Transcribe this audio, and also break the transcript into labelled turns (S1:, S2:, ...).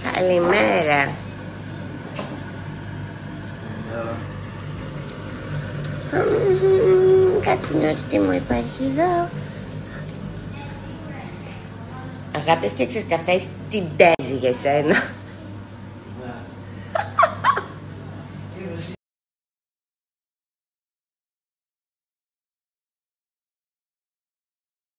S1: Καλημέρα. Κάτι νόστιμο μου υπάρχει εδώ. Αγάπη, έφτιαξες καφέ στην Τέζη για σένα.